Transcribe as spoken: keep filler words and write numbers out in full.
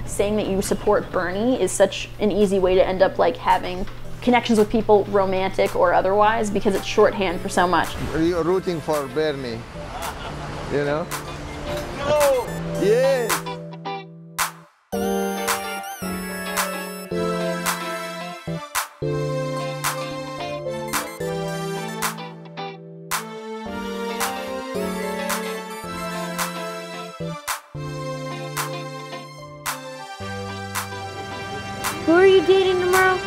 saying that you support Bernie is such an easy way to end up like having connections with people, romantic or otherwise, because it's shorthand for so much. You're rooting for Bernie, you know? No! Yes! Who are you dating tomorrow?